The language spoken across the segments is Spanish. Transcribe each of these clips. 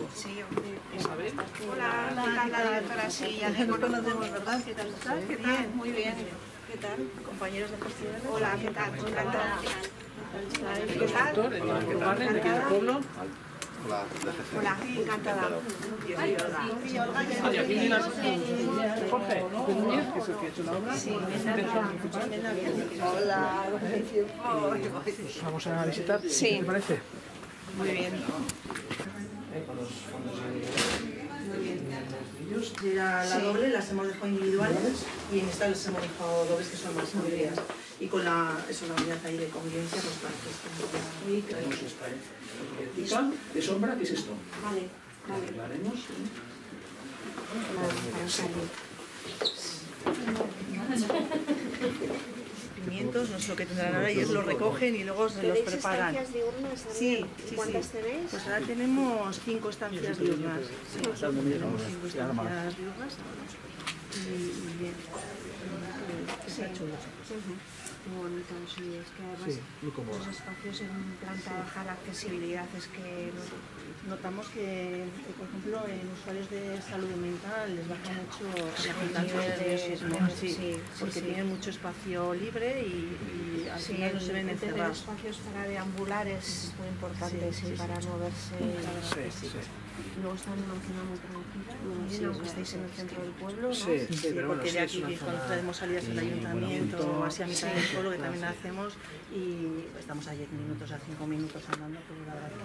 Sí, Isabel. hola, ¿qué tal la directora? Sí, ya te conocemos, ¿verdad? ¿Qué tal estás? ¿Qué tal? Muy bien. ¿Qué tal? Compañeros de festival. Hola, ¿qué tal? Encantada. ¿Qué tal? Doctor, ¿de qué pueblo? Hola, encantada. Y aquí viene Jorge Núñez, que es el que ha hecho la obra. Sí, Hola. Pues vamos a visitar. Sí. ¿Qué te parece? Muy bien. Con los fondos era la doble, las hemos dejado individuales y en esta las hemos dejado dobles que son más amplias. Y con la unidad ahí de convivencia, pues para que Tenemos esta de sombra, ¿qué es esto? Vale, vale. Lo haremos. Pimientos, no sé lo que tendrán ahora, ellos los recogen y luego se los preparan. ¿Estancias diurnas Sí, también? sí, ¿Cuántas sí. tenéis? Pues ahora tenemos 5 estancias diurnas. Sí, tenemos 5 estancias diurnas. Y bien. Está chulo. Muy bonito, sí, es que además Sí, muy cómodo. los espacios en plan trabajar la accesibilidad es que Notamos que, por ejemplo, en usuarios de salud mental les baja mucho la puntuación de nerviosismo, porque tienen mucho espacio libre y al final no se ven tener encerrados. espacios para deambular es muy importante, sí, para moverse. Sí. Y luego están en una zona muy tranquila, aunque estéis en el centro del pueblo, ¿no? Sí, pero bueno, porque sí de es aquí una cuando zona... traemos salidas al ayuntamiento o así a mitad del pueblo, que también hacemos, y estamos a 10 minutos, a 5 minutos andando, pero la verdad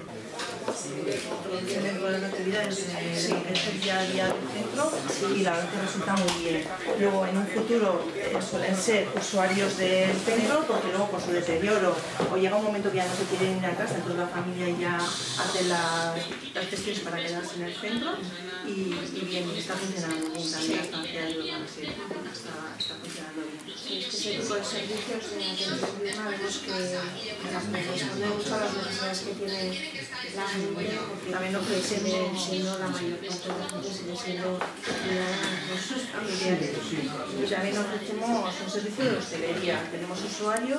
que dentro de las actividades es el día a día del centro y la verdad que resulta muy bien. Luego en un futuro suelen ser usuarios del centro porque luego por su deterioro o llega un momento que ya no se quieren ir a casa, entonces la familia ya hace las gestiones para quedarse en el centro y bien, está funcionando bien también la estancia de Urbana, sí, está funcionando bien. Sí, es que ese tipo de servicios de atención diurna vemos que responde mucho a las necesidades que tiene la gente, porque También sigue siendo la mayor parte de la gente sigue siendo ciudadanos familiares. Y también ofrecemos un servicio de hostelería. Tenemos usuarios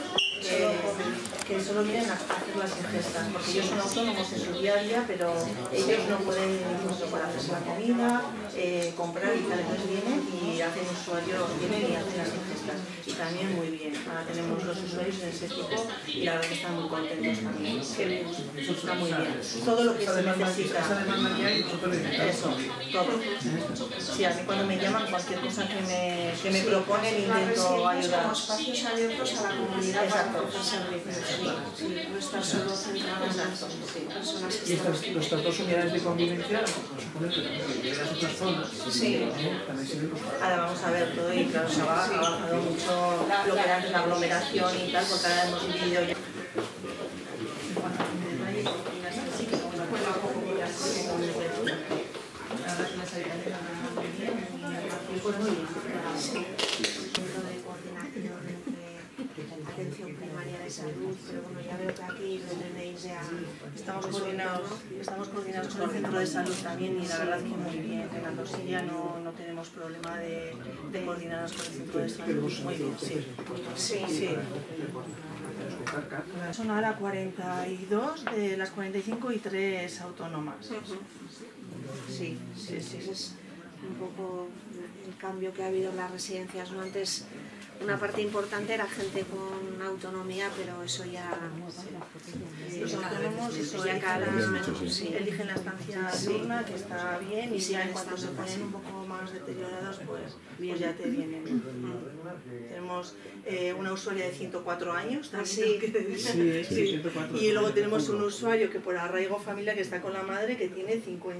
que solo vienen a hacer las ingestas, porque ellos son autónomos en su día a día, pero ellos no pueden hacerse la comida, comprar y tal, entonces vienen y hacen usuarios, vienen y hacen las ingestas. Y también muy bien, ahora tenemos los usuarios en ese tipo y la verdad que están muy contentos también. Está muy bien. Todo lo que se necesita. Eso, todo. Sí, a mí cuando me llaman, cualquier cosa que me proponen intento ayudar. Como espacios abiertos a la comunidad para ofrecer servicios. Sí, no estar solo centrado en las personas que Y están. nuestras dos unidades de convivencia, suponen que las otras zonas, también sirven para... Ahora vamos a ver todo y claro, se ha bajado mucho lo que era antes la aglomeración y tal, porque ahora hemos dividido ya. Atención primaria de salud, pero bueno, ya veo que aquí lo tenéis ya. Estamos coordinados con el centro de salud también y la verdad que muy bien. En Andalucía no tenemos problema de coordinarnos con el centro de salud. Muy bien, sí. Son ahora 42 de las 45 y 3 autónomas. Sí. Es un poco el cambio que ha habido en las residencias, ¿no? Antes una parte importante era gente con autonomía, pero eso ya... Los autónomos eso ya cada vez menos. Eligen la estancia diurna, que está bien, y ya en cuanto se ponen un poco más deteriorados, pues ya te vienen. Tenemos una usuaria de 104 años, también tengo que decir. Sí, 104. Y luego tenemos un usuario que por arraigo familiar que está con la madre, que tiene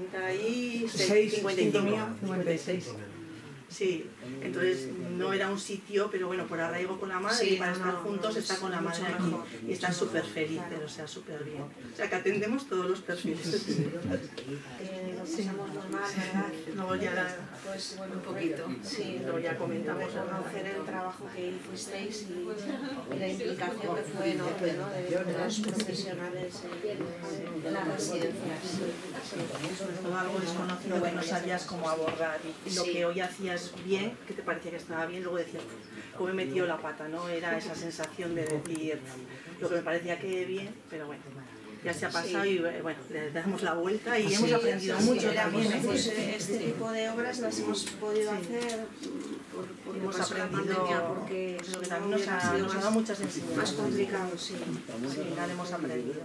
56. Sí, entonces no era un sitio, pero bueno, por arraigo con la madre y para estar juntos está con la madre aquí y están súper felices, o sea, súper bien. O sea, que atendemos todos los perfiles. Lo pasamos normal, ¿verdad? Luego ya, Pues bueno, un poquito. Sí, luego ya comentamos. reconocer el trabajo que hicisteis y la implicación que fue enorme, ¿no? de los profesionales en las residencias. Sobre todo algo desconocido que no sabías cómo abordar y lo que hoy hacías bien, que te parecía que estaba bien, luego decías, cómo he metido la pata, ¿no? Era esa sensación de decir lo que me parecía que bien, pero bueno. ya se ha pasado y bueno, le damos la vuelta y hemos aprendido mucho también. Pues, este tipo de obras las hemos podido hacer porque hemos pasó la aprendido, pandemia, porque creo que también nos ha dado muchas enseñanzas. más complicado, sí. Sí, nada, hemos aprendido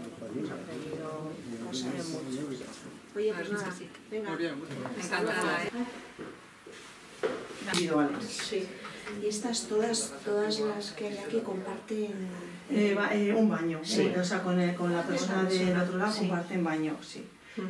cosas mucho. Oye, pues nada, venga. Encantada, Individuales. Sí. Y estas todas las que hay aquí comparten... Un baño, sí. O sea, con la persona del otro lado sí. comparten baño, sí.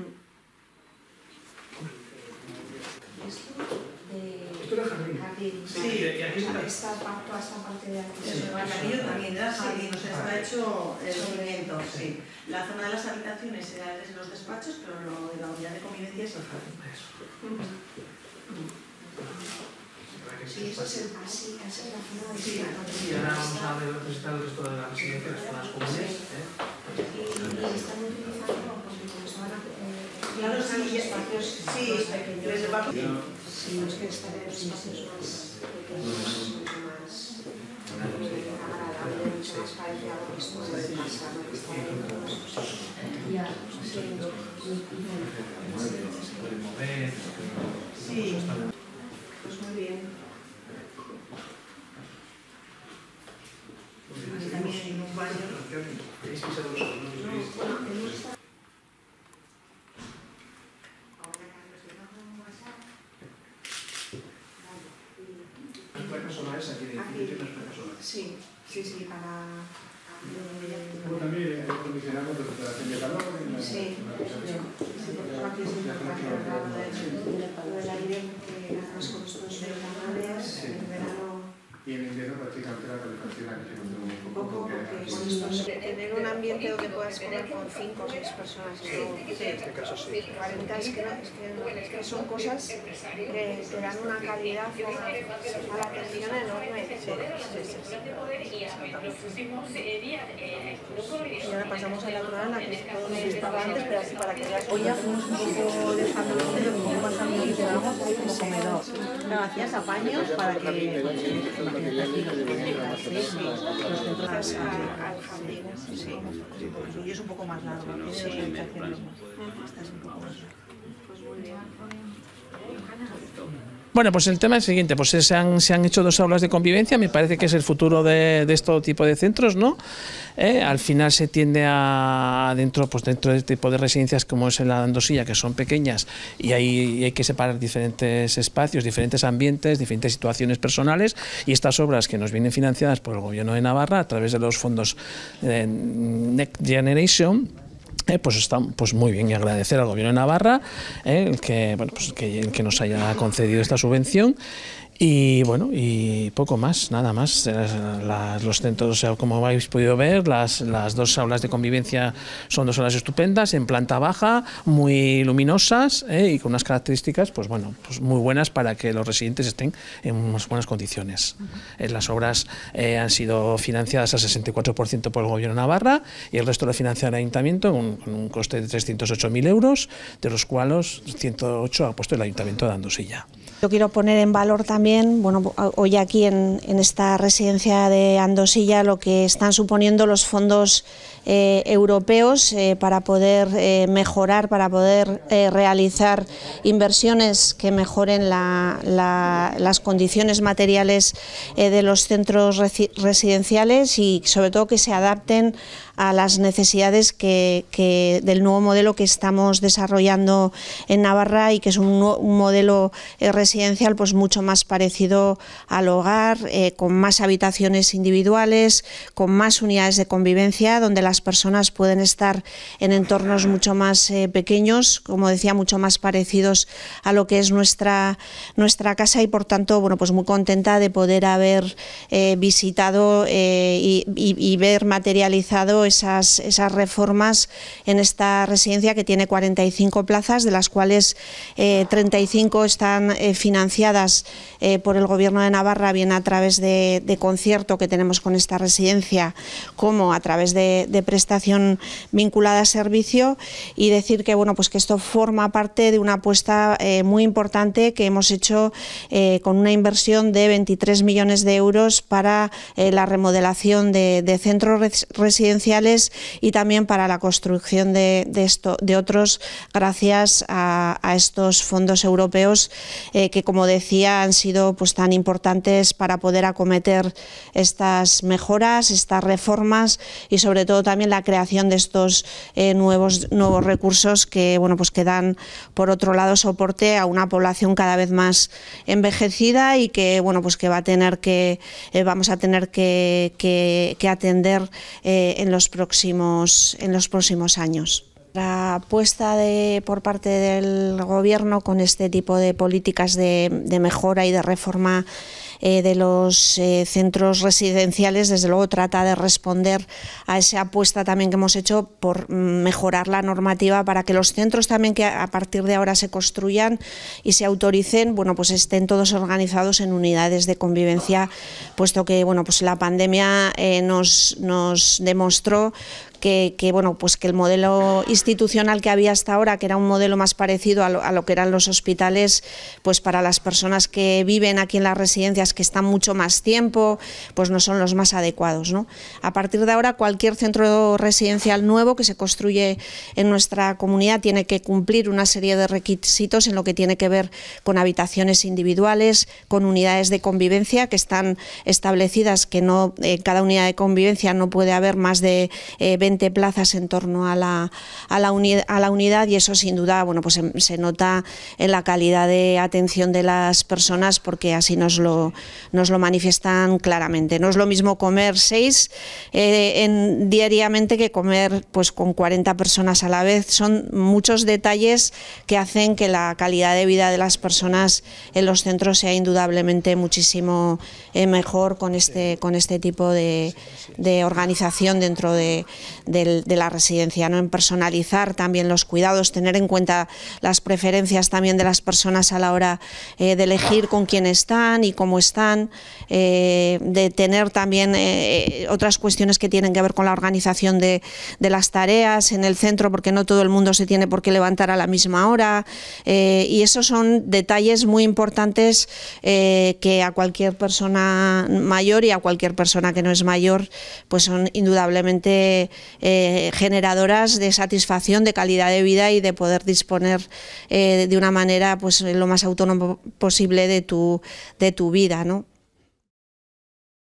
Esto de jardín. Sí, toda esta parte de aquí. El aquello también era jardín, o sea, está hecho el cimiento, sí. La zona de las habitaciones era desde los despachos, pero lo de la unidad de convivencia es el jardín. Sí, eso es así es la zona de... Sí, y ahora vamos a presentar el resto de las residencias, las zonas comunes. Y están utilizando, porque como estaban... Claro, sí, espacios sí, pequeños. Sí, es que estar en espacios más pequeños es mucho más agradable, mucho más parecido a lo que esto puede pasar, lo que está dentro. Ya, Sí, pues muy bien. También hay un baño. ¿Las placas solares aquí de edificio tienes placas solares? Sí, para... También hay acondicionado de recuperación de calor. Sí, aquí es importante hablar del aire, porque además con estos ventanales, en verano... Y en invierno prácticamente la calefacción aquí se consume un poco, porque con estos, tener un ambiente donde puedas comer con 5 o 6 personas, en este caso sí. 40 es que son cosas que dan una calidad a la atención enorme. Y ahora pasamos a la otra, la que podemos estar antes, pero así para que veas. Hoy ya fuimos un poco dejando los dedos, un poco más amigos, y ahora ahí como comedor. Claro, hacías apaños para que Al jardín, sí. y es un poco más largo, tiene 2 habitaciones más. Esta es un poco más larga. Pues muy bien. Bueno, pues el tema es el siguiente, pues se han hecho 2 aulas de convivencia, me parece que es el futuro de este tipo de centros, ¿no? Al final se tiende a, dentro de este tipo de residencias como es en la Andosilla, que son pequeñas y hay que separar diferentes espacios, diferentes ambientes, diferentes situaciones personales, y estas obras que nos vienen financiadas por el Gobierno de Navarra a través de los fondos Next Generation, pues está pues muy bien, y agradecer al Gobierno de Navarra que nos haya concedido esta subvención. Y bueno, y poco más, nada más. Los centros, o sea, como habéis podido ver, las 2 aulas de convivencia son 2 aulas estupendas, en planta baja, muy luminosas y con unas características, pues bueno, pues muy buenas para que los residentes estén en unas buenas condiciones. Las obras han sido financiadas al 64% por el Gobierno de Navarra y el resto lo financia el Ayuntamiento con un coste de 308.000 euros, de los cuales 108 ha puesto el Ayuntamiento de Andosilla. Yo quiero poner en valor también, bueno, hoy aquí en esta residencia de Andosilla, lo que están suponiendo los fondos europeos para poder mejorar, para poder realizar inversiones que mejoren las condiciones materiales de los centros residenciales y sobre todo que se adapten a las necesidades del nuevo modelo que estamos desarrollando en Navarra y que es un modelo residencial pues mucho más parecido al hogar, con más habitaciones individuales, con más unidades de convivencia, donde las personas pueden estar en entornos mucho más pequeños, como decía, mucho más parecidos a lo que es nuestra casa, y por tanto, bueno, pues muy contenta de poder haber visitado y ver materializado esas reformas en esta residencia, que tiene 45 plazas, de las cuales 35 están financiadas por el Gobierno de Navarra, bien a través de concierto que tenemos con esta residencia, como a través de prestación vinculada a servicio, y decir que bueno, pues que esto forma parte de una apuesta muy importante que hemos hecho con una inversión de 23 millones de euros para la remodelación de centros residenciales residenciales y también para la construcción de otros gracias a estos fondos europeos que, como decía, han sido pues tan importantes para poder acometer estas mejoras, estas reformas y sobre todo también la creación de estos nuevos recursos que, bueno, pues que dan por otro lado soporte a una población cada vez más envejecida y que, bueno, pues que vamos a tener que atender en los próximos años. La apuesta por parte del Gobierno con este tipo de políticas de mejora y de reforma de los centros residenciales, desde luego trata de responder a esa apuesta también que hemos hecho por mejorar la normativa para que los centros también que a partir de ahora se construyan y se autoricen, bueno, pues estén todos organizados en unidades de convivencia, puesto que, bueno, pues la pandemia nos demostró que bueno, pues que el modelo institucional que había hasta ahora, que era un modelo más parecido a lo que eran los hospitales, pues para las personas que viven aquí en las residencias, que están mucho más tiempo, pues no son los más adecuados, ¿no? A partir de ahora, cualquier centro residencial nuevo que se construye en nuestra comunidad tiene que cumplir una serie de requisitos en lo que tiene que ver con habitaciones individuales, con unidades de convivencia que están establecidas, que no cada unidad de convivencia no puede haber más de 20 plazas en torno a la unidad, y eso sin duda, bueno, pues se nota en la calidad de atención de las personas, porque así nos lo manifiestan claramente. No es lo mismo comer 6 diariamente que comer pues con 40 personas a la vez. Son muchos detalles que hacen que la calidad de vida de las personas en los centros sea indudablemente muchísimo mejor con este tipo de organización dentro de la residencia, ¿no? En personalizar también los cuidados, tener en cuenta las preferencias también de las personas a la hora de elegir con quién están y cómo están, de tener también otras cuestiones que tienen que ver con la organización de las tareas en el centro, porque no todo el mundo se tiene por qué levantar a la misma hora, y esos son detalles muy importantes que a cualquier persona mayor y a cualquier persona que no es mayor, pues son indudablemente generadoras de satisfacción, de calidad de vida y de poder disponer de una manera pues lo más autónomo posible de tu vida, ¿no?